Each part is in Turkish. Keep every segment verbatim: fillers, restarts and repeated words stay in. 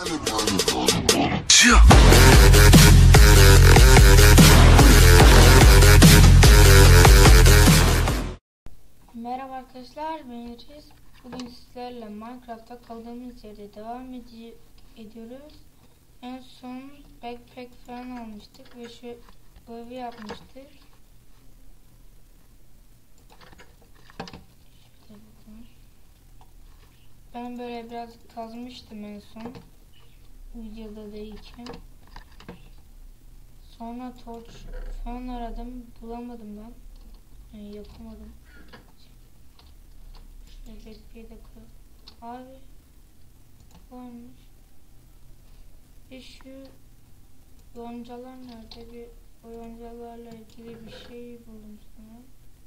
Merhaba arkadaşlar, ben Iris. Bugün sizlerle Minecraft'ta kaldığımız yerde devam ed ediyoruz. En son backpack falan almıştık ve şu evi yapmıştık. Şöyle bakın. Ben böyle birazcık kazmıştım en son videoda değilken. Sonra torç falan aradım, bulamadım ben. Yani yapamadım. Evet, bir dakika. Abi varmış. Bir şu yoncalar nerede? Bir o yoncalarla ilgili bir şey buldum sana.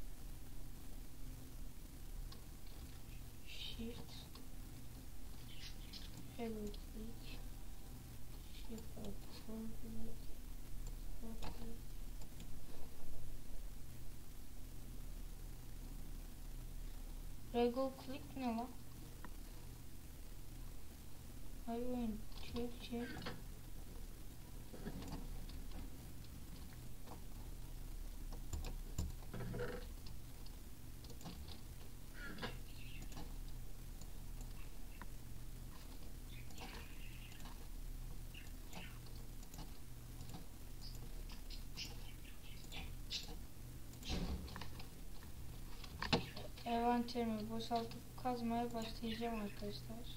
Shift. Hello click. Shift atıl. Regular click ne lan? Hayır oyun Türkçe. Envanterimi boşaltıp kazmaya başlayacağım arkadaşlar.